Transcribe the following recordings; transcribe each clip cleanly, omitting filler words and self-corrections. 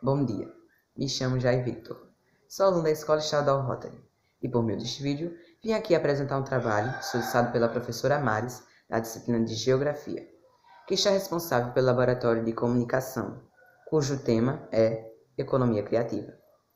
Bom dia, me chamo Jair Victor, sou aluno da Escola Estadual Rotary e por meio deste vídeo vim aqui apresentar um trabalho solicitado pela professora Maris da disciplina de Geografia, que está responsável pelo Laboratório de Comunicação, cujo tema é Economia Criativa.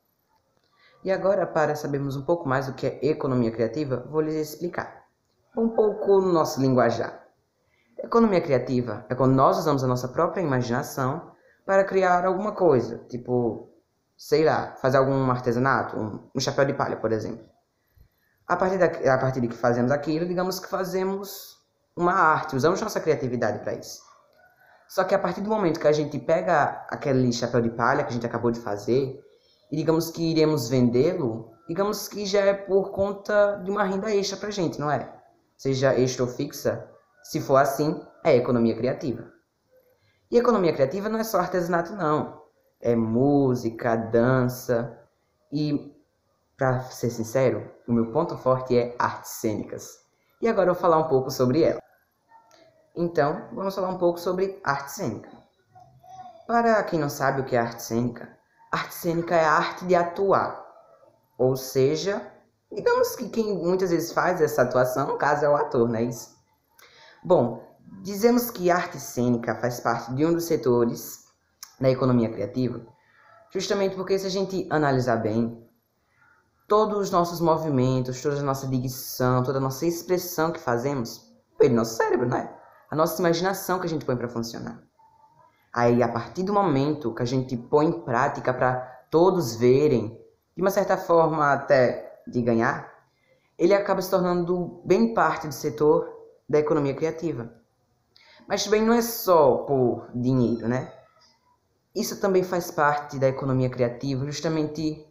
E agora, para sabermos um pouco mais do que é economia criativa, vou lhes explicar um pouco no nosso linguajar. Economia criativa é quando nós usamos a nossa própria imaginação para criar alguma coisa, tipo, sei lá, fazer algum artesanato, um chapéu de palha, por exemplo. A partir de que fazemos aquilo, digamos que fazemos uma arte, usamos nossa criatividade para isso. Só que a partir do momento que a gente pega aquele chapéu de palha que a gente acabou de fazer e digamos que iremos vendê-lo, digamos que já é por conta de uma renda extra pra gente, não é? Seja extra ou fixa, se for assim, é economia criativa. E economia criativa não é só artesanato, não. É música, dança e, para ser sincero, o meu ponto forte é artes cênicas. E agora eu vou falar um pouco sobre ela. Então, vamos falar um pouco sobre arte cênica. Para quem não sabe o que é arte cênica é a arte de atuar. Ou seja, digamos que quem muitas vezes faz essa atuação, no caso, é o ator, não é isso? Bom, dizemos que a arte cênica faz parte de um dos setores da economia criativa, justamente porque se a gente analisar bem, todos os nossos movimentos, toda a nossa dicção, toda a nossa expressão que fazemos, vem do nosso cérebro, não é? A nossa imaginação que a gente põe para funcionar. Aí, a partir do momento que a gente põe em prática para todos verem, de uma certa forma até de ganhar, ele acaba se tornando bem parte do setor da economia criativa. Mas também não é só por dinheiro, né? Isso também faz parte da economia criativa justamente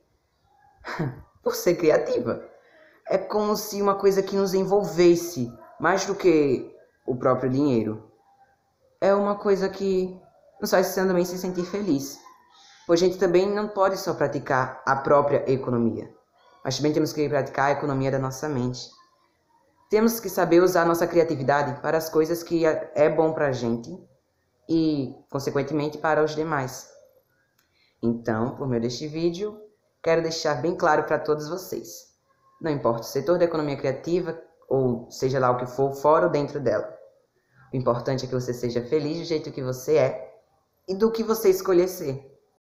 por ser criativa. É como se uma coisa que nos envolvesse mais do que o próprio dinheiro. É uma coisa que nos faz também se sentir feliz. Pois a gente também não pode só praticar a própria economia, mas também temos que praticar a economia da nossa mente. Temos que saber usar nossa criatividade para as coisas que é bom para a gente e, consequentemente, para os demais. Então, por meio deste vídeo, quero deixar bem claro para todos vocês. Não importa o setor da economia criativa, ou seja lá o que for, fora ou dentro dela. O importante é que você seja feliz do jeito que você é e do que você escolher ser.